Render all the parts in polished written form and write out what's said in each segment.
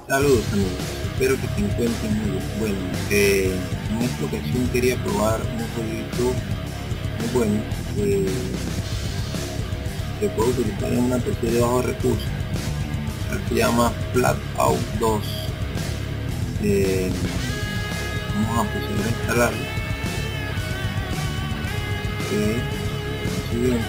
Saludos amigos, espero que se encuentren muy bien. Bueno, en esta ocasión quería probar un jueguito muy bueno que puedo utilizar en una PC de bajos recursos. Se llama Flatout 2. Vamos a proceder a instalarlo. Siguiente,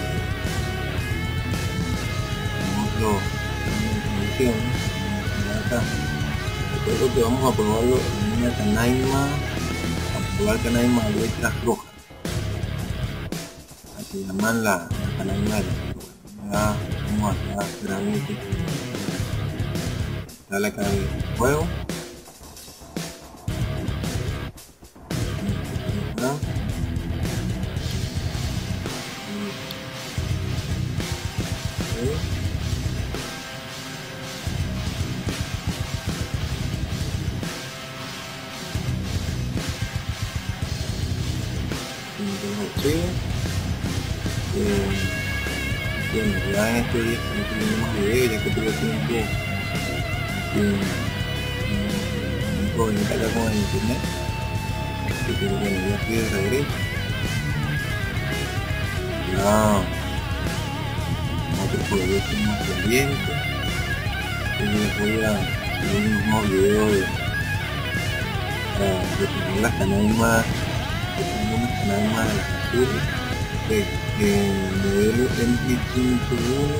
acá. Recuerdo que vamos a probarlo en una canaima, a probar canaima de letras rojas. Así llaman la canaima de letras rojas. Ya vamos a hacer algo que dale acá el juego. Bueno, ya en estos días no tengo más videos, ya que tuve tiempo conectar acá con el internet, así que bueno, ya estoy de regreso. Ya otro proyecto más pendiente, les voy a subir unos nuevos videos de tener las canaimas, de las azules, el modelo MG51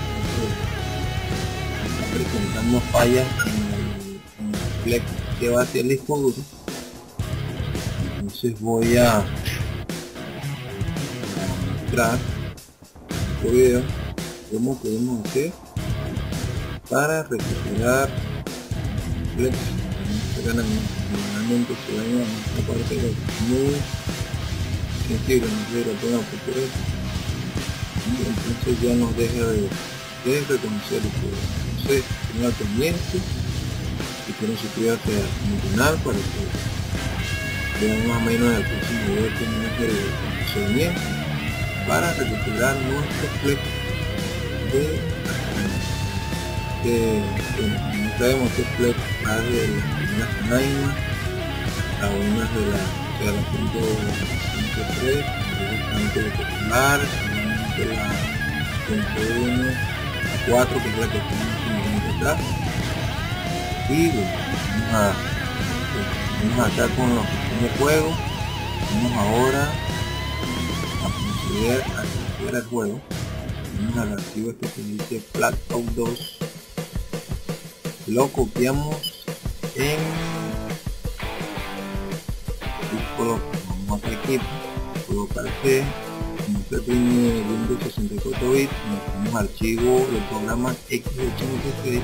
está presentando fallas en el flex que va hacia el disco duro. Entonces voy a mostrar este video cómo podemos hacer para recuperar flex. Normalmente se daña en esta parte que es muy sensible, no quiero poner por eso, y entonces ya nos deja de reconocer el juego. Entonces tenga pendiente y quieren suscribirse a mi canal para que vean más o menos el próximo video cómo es el procedimiento para recuperar nuestro flex no sabemos qué flex va de las primeras canaimas a unas de la 103, bastante popular, de la 101 a 4, que es la que tenemos atrás. Y bueno, vamos acá con los primeros juegos. Vamos ahora a proceder a copiar el juego. Vamos al archivo este que dice Flatout 2, lo copiamos en vamos a equipo, colocar C, como usted tiene Windows 64 bits, necesitamos archivo del programa x86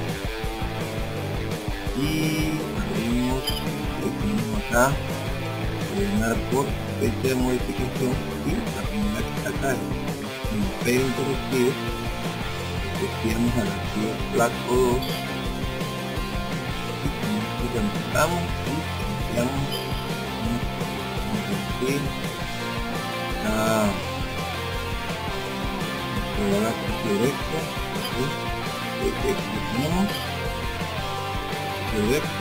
y abrimos, tenemos acá, ordenar por fecha de modificación y la primera que está acá en el pedo interactivo, copiamos al archivo Flatout 2 y con esto reemplazamos y copiamos directo, tenemos directo,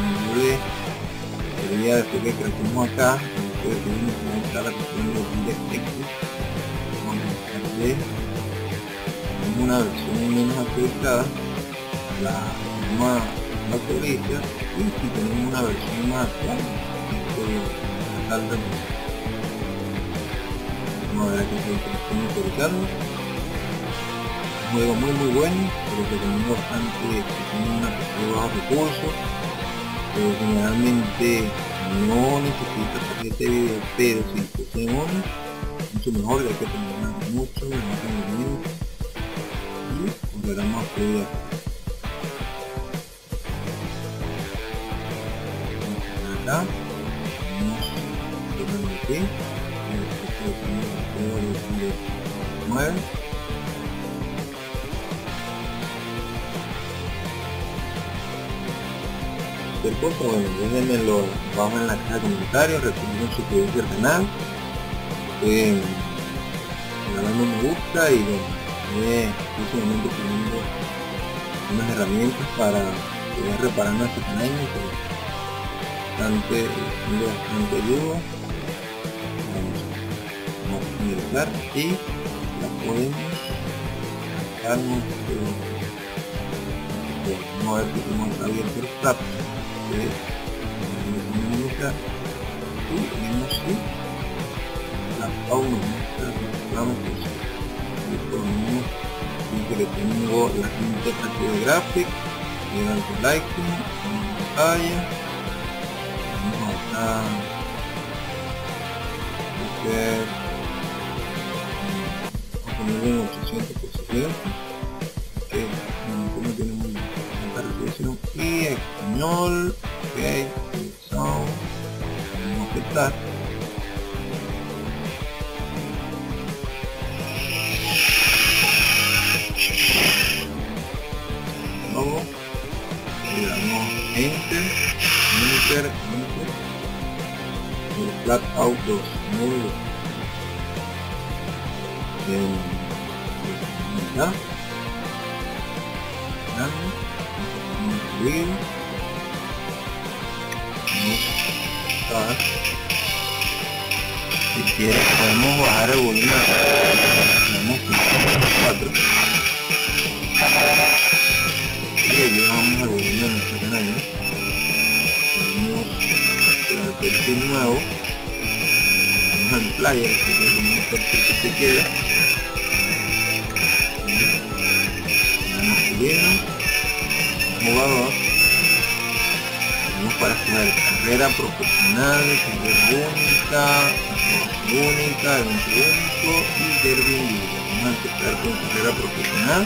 sería después que crecemos acá, después tenemos que mostrar la cuestión de DirectX, tenemos una versión menos actualizada, la actualiza, y si tenemos una versión más actual, vamos a ver aquí que estoy utilizando un juego muy bueno, pero que recomiendo bastante que tiene una PC de bajos recursos, pero generalmente no necesita tarjeta de video, pero si posee uno, mucho mejor, ya que tendrá mucho mejor rendimiento y correrá más fluida. Acá aquí, cualquier cosa, bueno, déjenmelo abajo en la caja de comentarios, recuerden suscribirse al canal, regalando un me gusta y bueno, próximamente teniendo unas herramientas para voy reparando este tamaño, pero bastante ayuda. Vamos a finalizar y la podemos dejar vamos a ver si tenemos abierto el flap y tenemos la fauna dice que tengo la interfaz de graphic, le dan tu like en pantalla, vamos acá vamos a ponerle en 800%, que no tiene muy alta resolución, y español, ok, sound, vamos a aceptar. Luego le damos enter, y flat out 2, muy bien. Ya vamos a subir, si quieres podemos bajar el volumen, tenemos 4 y llevamos el volumen de nuestro canal. Tenemos el perfil nuevo, tenemos el player, que es el perfil que se queda, tenemos jugador, tenemos para jugar carrera profesional, carrera única, evento único y derby individual. Vamos a empezar con carrera profesional.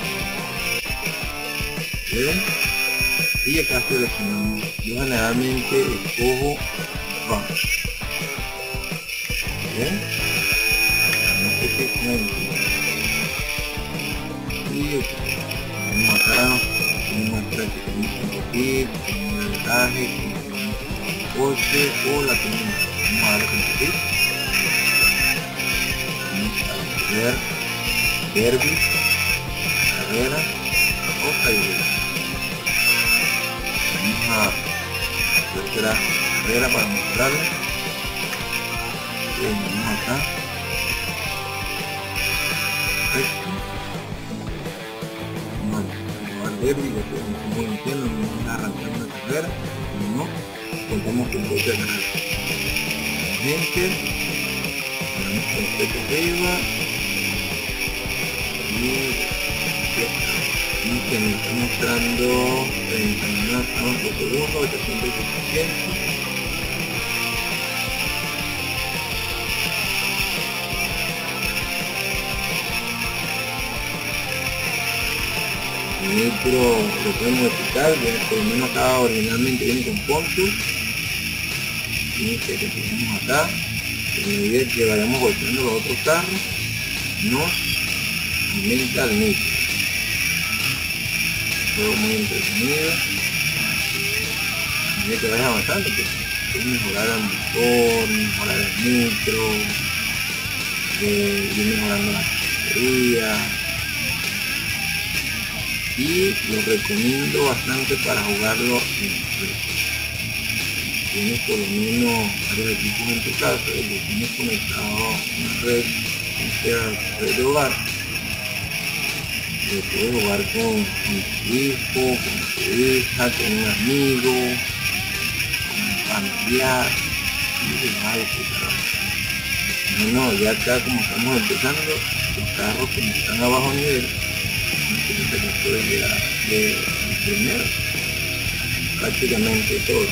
¿Ven? Y acá seleccionamos. Yo generalmente escojo run. ¿Ven? No sé qué es. Y vamos acá, tenemos prácticamente un poquito, tenemos el traje, tenemos el coche o la tenemos. Vamos a darle compartir. Vamos a ver derby, carrera o carrera. Vamos a hacer la carrera para mostrarles. Vamos acá. Perfecto. Vamos a jugar derby, ya que como entiendo, no vamos a arrancar una carrera, no, contamos con coche de carrera. Gente, ponemos perfecto arriba y que me está mostrando 39 por segundo, 800%. El micro lo pueden modificar, por lo menos acá originalmente viene con Ponto. Y que tenemos acá, en la medida que vayamos golpeando los otros carros, nos aumenta el micro. Todo muy entretenido. A medida que vayas avanzando, pues puedes mejorar el motor, mejorar el micro, ir mejorando la batería. Y lo recomiendo bastante para jugarlo en red. Tienes por lo menos varios equipos en tu casa y lo tienes conectado a una red, red de hogar. Puedes jugar con tu hijo, con tu hija, con un amigo, con un familiar, y vas a disfrutar. No, ya acá como estamos empezando, los carros como están a bajo nivel, no se puede llegar de primero, prácticamente todo.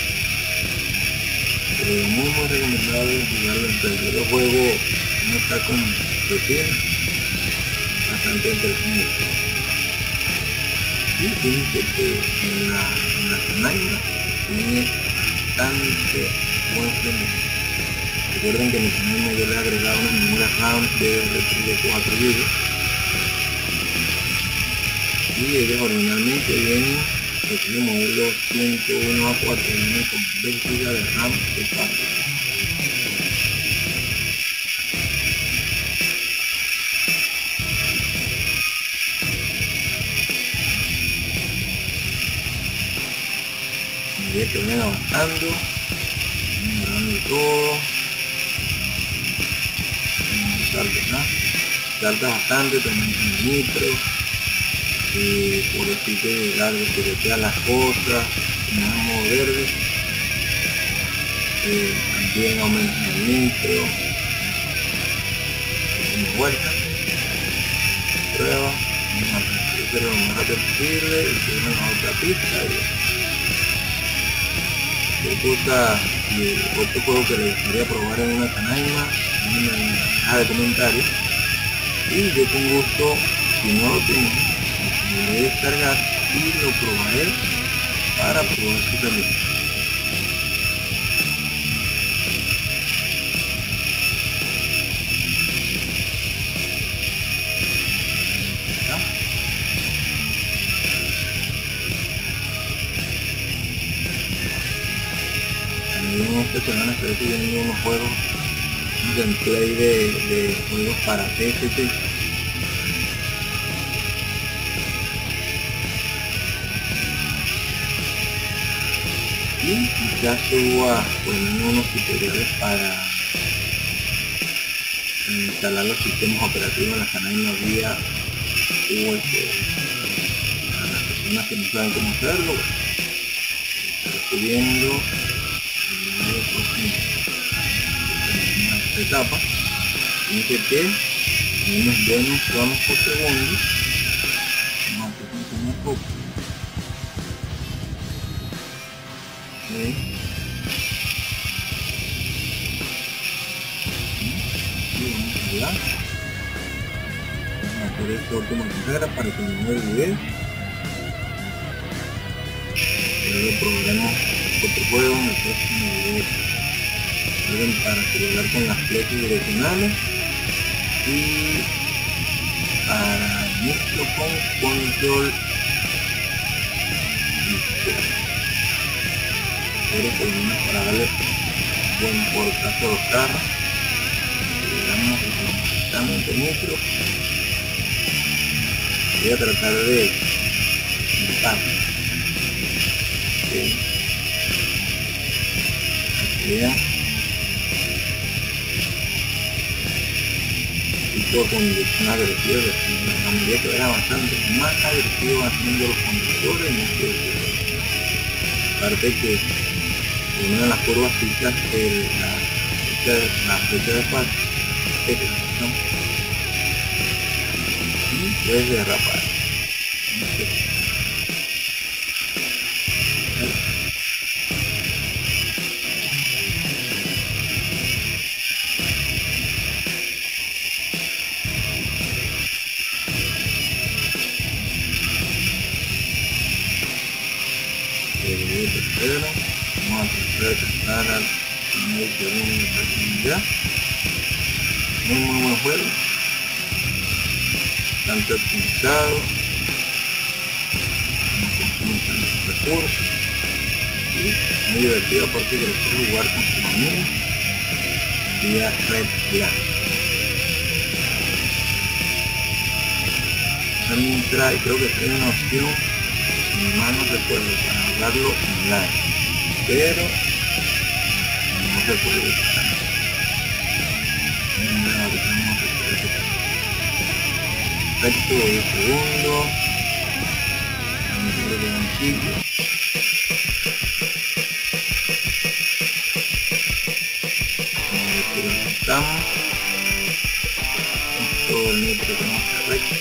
Pero muy recomendable jugarlo en red. El juego no está con rutina, bastante entretenido. Y fíjense que en la canalla tiene bastante buen rendimiento. Recuerden que en mi canal yo le he agregado una memoria RAM de 4 GB y ellos originalmente vienen de modelo 101A4, vienen con 2 GB de RAM total. medida que vayan avanzando, mejorando todo, salta bastante, también en el nitro, por así que largo se le quedan las cosas, en el modo verde, también aumenta el nitro, como vuelta, prueba, vamos a hacer lo más rápido posible y subimos a otra pista y cosa y otro juego que le gustaría probar en una Canaima, en la caja de comentarios, y yo con gusto, si no lo tengo, lo voy a descargar y lo probaré para probar su rendimiento. También esta semana estoy subiendo unos juegos, un gameplay de juegos para PSP. Y ya subo a poner unos tutoriales para instalar los sistemas operativos en la Canaima vía USB. Para las personas que no saben cómo hacerlo, estaré subiendo esta etapa. Fíjense que tenemos buenos planos por segundo. Vamos a hacer un poco. Vamos a hacer esta última carrera para que no me olvide. Luego probaremos otro juego en el próximo video para celular con las flechas direccionales y para micro con control pero por lo menos para darle buen portazo a los carros. Digamos exactamente micro, voy a tratar de con conducción agresiva, a medida que vaya avanzando más agresivo haciendo los conductores, más agresivo. Aparte que una de las curvas fijas la flecha de falso y puedes derrapar. Vamos a tratar de pasar al primer segundo ya. Muy buen juego, bastante optimizado, no consume tantos recursos y muy divertido, aparte que lo puedo jugar con su amigo vía red LAN. También trae, creo que trae una opción, si mal no recuerdo, para jugarlo online, pero no se puede usar. Perfecto, 10 segundos. Estamos todo el metro que tenemos correcto.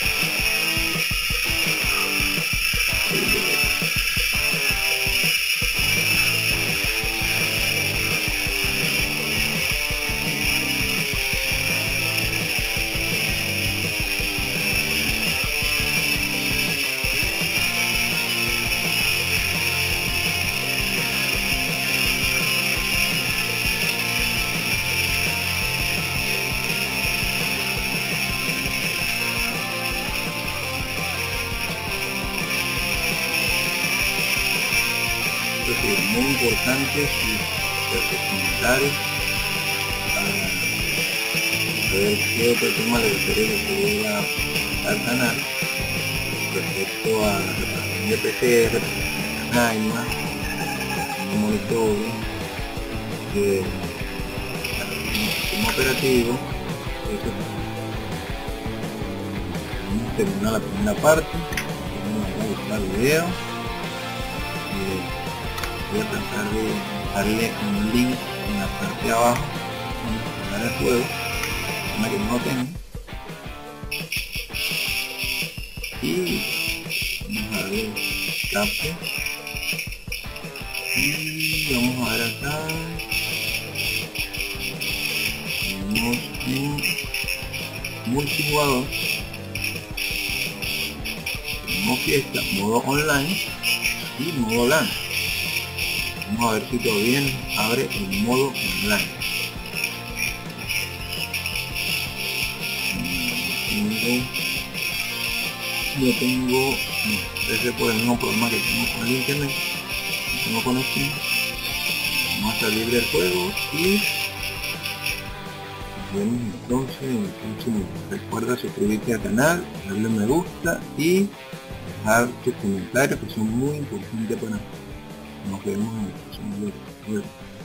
Es muy importante sus comentarios para saber qué otro tema le gustaría que se lleve al canal respecto a la reparación de PC, reparación de Canaima, el monitor del sistema operativo. Eso, vamos a terminar la primera parte. Vamos a buscar el video. Voy a tratar de darle un link en la parte de abajo para el juego, para que no lo tenga. Y vamos a darle escape y vamos a ver acá, tenemos en multijugador, tenemos fiesta, modo online y modo LAN. Vamos a ver si todavía abre el modo online. Yo tengo ese por el mismo problema que tengo con el internet, no tengo conexión. Vamos a salir del juego y nos vemos entonces en el próximo. Recuerda suscribirte al canal, darle me gusta y dejar tus comentarios que son muy importantes para mí. Nos vemos en el próximo video.